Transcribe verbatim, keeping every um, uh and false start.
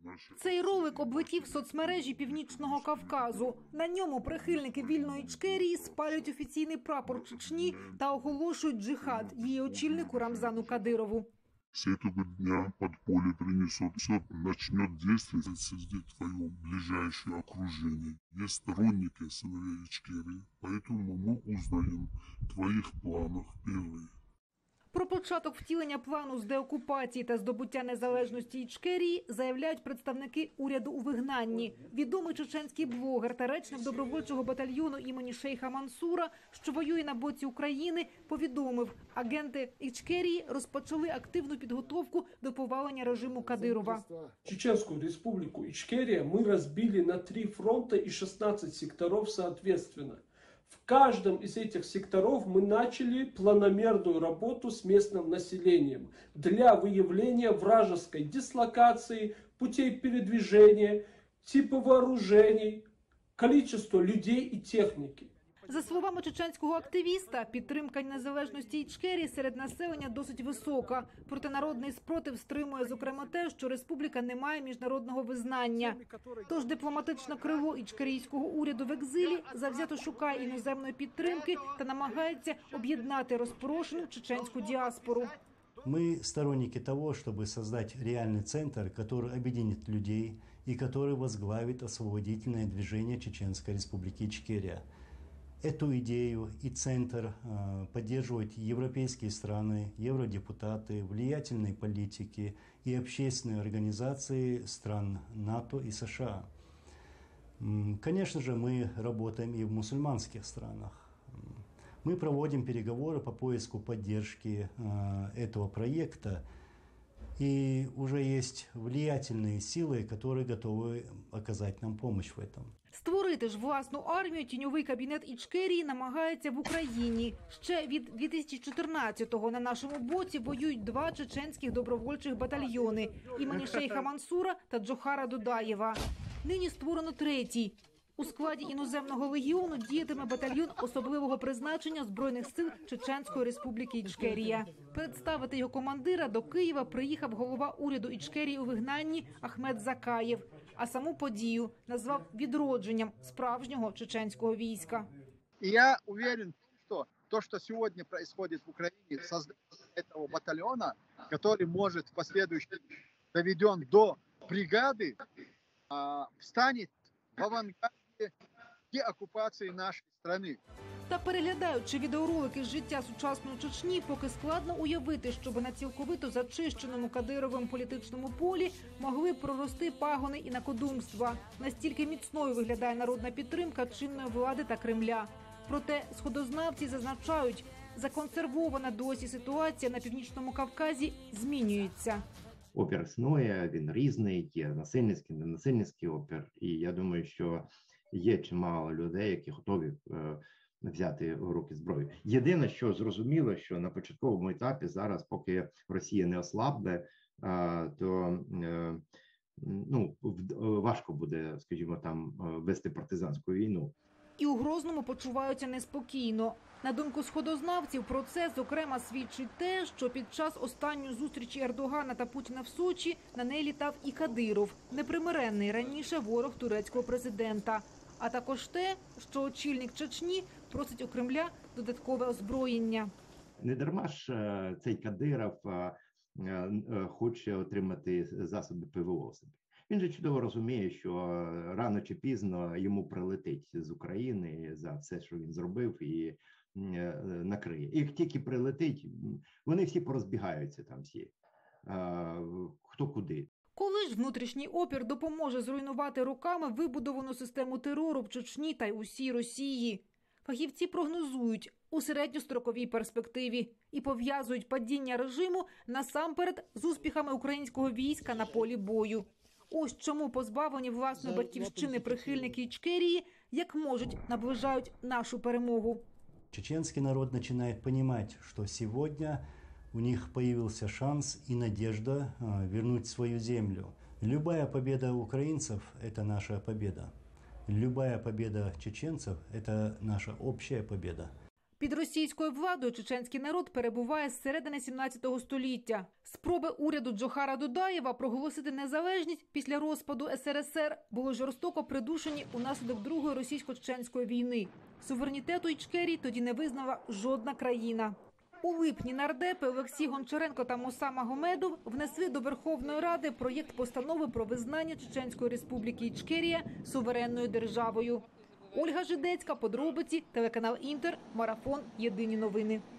Цей ролик облетів соцмережі Північного Кавказу. На ньому прихильники вільної Ічкерії спалюють офіційний прапор Чечні та оголошують джихад її очільнику Рамзану Кадирову. С этого дня подполье принесет, все начнет действовать среди твоего ближайшего окружения. Есть сторонники сыновей Ичкерии, поэтому мы узнаем в твоих планах первые. Про початок втілення плану з деокупації та здобуття незалежності Ічкерії заявляють представники уряду у вигнанні. Відомий чеченський блогер та речник добровольчого батальйону імені Шейха Мансура, що воює на боці України, повідомив, агенти Ічкерії розпочали активну підготовку до повалення режиму Кадирова. Чеченскую республику Ичкерия мы разбили на три фронта и шестнадцать секторов соответственно. В каждом из этих секторов мы начали планомерную работу с местным населением для выявления вражеской дислокации, путей передвижения, типа вооружений, количества людей и техники. За словами чеченського активіста, підтримка незалежності Ічкерії серед населення досить висока. Проте народний спротив стримує, зокрема, те, що республіка не має міжнародного визнання. Тож дипломатичне крило ічкерійського уряду в екзилі завзято шукає іноземної підтримки та намагається об'єднати розпорошену чеченську діаспору. Мы сторонники того, чтобы создать реальный центр, который объединит людей и который возглавит освободительное движение Чеченской республики Ичкерия. Эту идею и центр э, поддерживают европейские страны, евродепутаты, влиятельные политики и общественные организации стран НАТО и США. Конечно же, мы работаем и в мусульманских странах. Мы проводим переговоры по поиску поддержки э, этого проекта. И уже есть влиятельные силы, которые готовы оказать нам помощь в этом. Створити ж власну армію тіньовий кабінет Ічкерії намагається в Україні. Ще від дві тисячі чотирнадцятого на нашому боці воюють два чеченських добровольчих батальйони імені Шейха Мансура та Джохара Дудаєва. Нині створено третій. У складі іноземного легіону діятиме батальйон особливого призначення Збройних сил Чеченської республіки Ічкерія. Представити його командира до Києва приїхав голова уряду Ічкерії у вигнанні Ахмед Закаєв, а саму подію назвав відродженням справжнього чеченського війська. І я уверен, що то, що сьогодні происходит в Україні, создание этого батальйона, який може в последующем доведен до бригади, встане в авангарді деокупації нашої країни. Та переглядаючи відеоролики з життя сучасної Чечні, поки складно уявити, щоб на цілковито зачищеному Кадировим політичному полі могли прорости пагони інакодумства. Настільки міцною виглядає народна підтримка чинної влади та Кремля. Проте сходознавці зазначають, законсервована досі ситуація на Північному Кавказі змінюється. Опір існує, він різний, є насильницький, ненасильницький опір. І я думаю, що є чимало людей, які готові е, взяти в руки зброю. Єдине, що зрозуміло, що на початковому етапі зараз, поки Росія не ослабне, е, то е, ну, важко буде, скажімо, там вести партизанську війну. І у Грозному почуваються неспокійно. На думку сходознавців, про це, зокрема, свідчить те, що під час останньої зустрічі Ердогана та Путіна в Сочі на неї літав і Кадиров, непримиренний раніше ворог турецького президента. А також те, що очільник Чечні просить у Кремля додаткове озброєння. Не дарма ж цей Кадиров хоче отримати засоби ПВО собі. Він же чудово розуміє, що рано чи пізно йому прилетить з України за все, що він зробив, і накриє. І як тільки прилетить, вони всі порозбігаються там всі, хто куди. Коли ж внутрішній опір допоможе зруйнувати роками вибудовану систему терору в Чечні та й усій Росії? Фахівці прогнозують у середньостроковій перспективі і пов'язують падіння режиму насамперед з успіхами українського війська на полі бою. Ось чому позбавлені власної батьківщини прихильники Ічкерії, як можуть, наближають нашу перемогу. Чеченский народ начинает понимать, что сегодня у них появился шанс и надежда вернуть свою землю. Любая победа украинцев – это наша победа. Любая победа чеченцев – это наша общая победа. Під російською владою чеченський народ перебуває з середини сімнадцятого століття. Спроби уряду Джохара Дудаєва проголосити незалежність після розпаду ес ер ес ер були жорстоко придушені унаслідок Другої російсько-чеченської війни. Суверенітету Ічкерії тоді не визнала жодна країна. У липні нардепи Олексій Гончаренко та Муса Магомедов внесли до Верховної Ради проєкт постанови про визнання Чеченської Республіки Ічкерія суверенною державою. Ольга Жидецька, подробиці, телеканал Інтер, Марафон, Єдині новини.